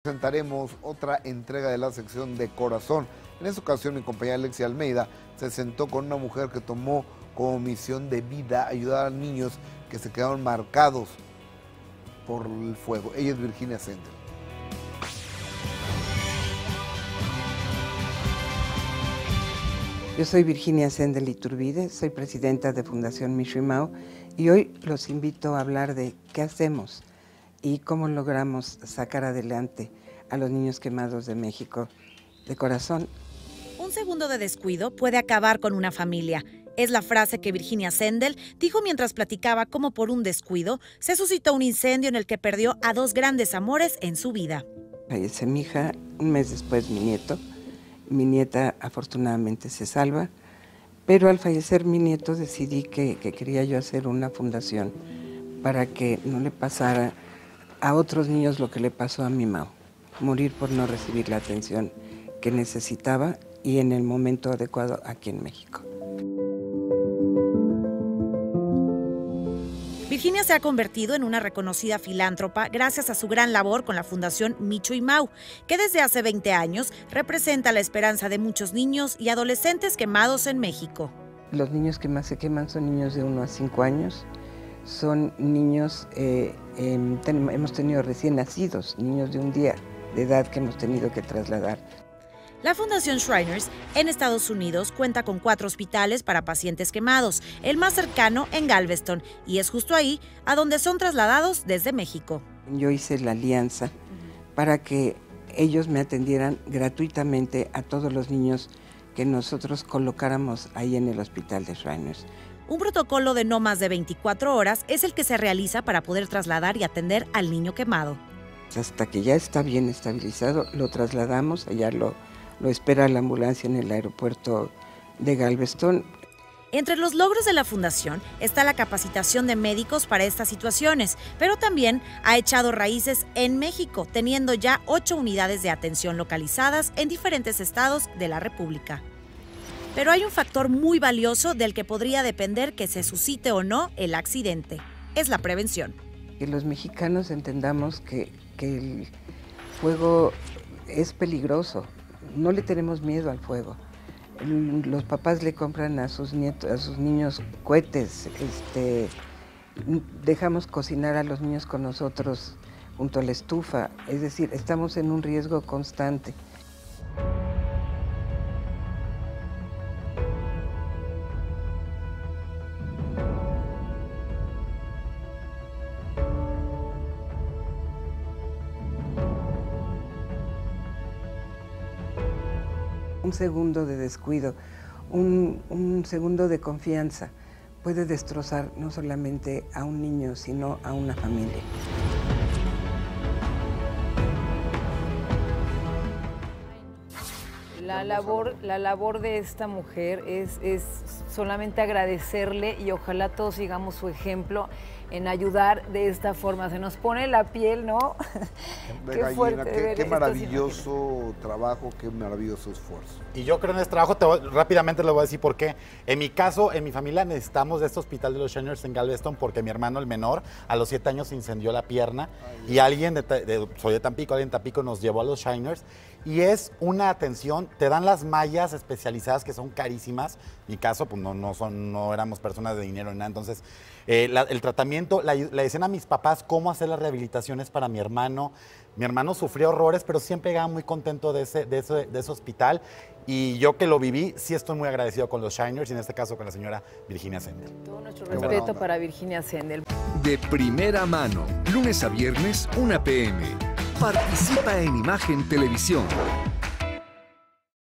Presentaremos otra entrega de la sección de Corazón. En esta ocasión mi compañera Alexia Almeida se sentó con una mujer que tomó como misión de vida ayudar a niños que se quedaron marcados por el fuego. Ella es Virginia Sendel. Yo soy Virginia Sendel Iturbide, soy presidenta de Fundación Micho y Mao y hoy los invito a hablar de qué hacemos y cómo logramos sacar adelante a los niños quemados de México de corazón. Un segundo de descuido puede acabar con una familia. Es la frase que Virginia Sendel dijo mientras platicaba cómo por un descuido se suscitó un incendio en el que perdió a dos grandes amores en su vida. Fallece mi hija, un mes después mi nieto. Mi nieta afortunadamente se salva, pero al fallecer mi nieto decidí que quería yo hacer una fundación para que no le pasara a otros niños lo que le pasó a mi Mao, morir por no recibir la atención que necesitaba y en el momento adecuado aquí en México. Virginia se ha convertido en una reconocida filántropa gracias a su gran labor con la Fundación Micho y Mao, que desde hace 20 años representa la esperanza de muchos niños y adolescentes quemados en México. Los niños que más se queman son niños de 1 a 5 años, son niños, hemos tenido recién nacidos, niños de un día de edad que hemos tenido que trasladar. La Fundación Shriners en Estados Unidos cuenta con 4 hospitales para pacientes quemados, el más cercano en Galveston, y es justo ahí a donde son trasladados desde México. Yo hice la alianza para que ellos me atendieran gratuitamente a todos los niños que nosotros colocáramos ahí en el hospital de Shriners. Un protocolo de no más de 24 horas es el que se realiza para poder trasladar y atender al niño quemado. Hasta que ya está bien estabilizado, lo trasladamos, allá lo espera la ambulancia en el aeropuerto de Galveston. Entre los logros de la Fundación está la capacitación de médicos para estas situaciones, pero también ha echado raíces en México, teniendo ya 8 unidades de atención localizadas en diferentes estados de la República. Pero hay un factor muy valioso del que podría depender que se suscite o no el accidente. Es la prevención. Que los mexicanos entendamos que el fuego es peligroso. No le tenemos miedo al fuego. Los papás le compran a sus nietos, a sus niños cohetes. Dejamos cocinar a los niños con nosotros junto a la estufa. Es decir, estamos en un riesgo constante. Un segundo de descuido, un segundo de confianza puede destrozar no solamente a un niño, sino a una familia. La labor de esta mujer es solamente agradecerle y ojalá todos sigamos su ejemplo en ayudar de esta forma. Se nos pone la piel, ¿no? Qué fuerte. Qué maravilloso trabajo, qué maravilloso esfuerzo. Y yo creo en este trabajo, rápidamente les voy a decir por qué. En mi caso, en mi familia necesitamos de este hospital de los Shriners en Galveston porque mi hermano, el menor, a los 7 años se incendió la pierna y alguien, soy de Tampico, alguien de Tampico nos llevó a los Shriners y es una atención, te dan las mallas especializadas que son carísimas. En mi caso, pues no éramos personas de dinero ni nada, entonces el tratamiento, le decían a mis papás cómo hacer las rehabilitaciones para mi hermano. Mi hermano sufrió horrores, pero siempre llegaba muy contento de ese hospital. Y yo que lo viví, sí estoy muy agradecido con los Shriners y en este caso con la señora Virginia Sendel. Todo nuestro respeto para Virginia Sendel. De primera mano, lunes a viernes, 1 p.m. Participa en Imagen Televisión.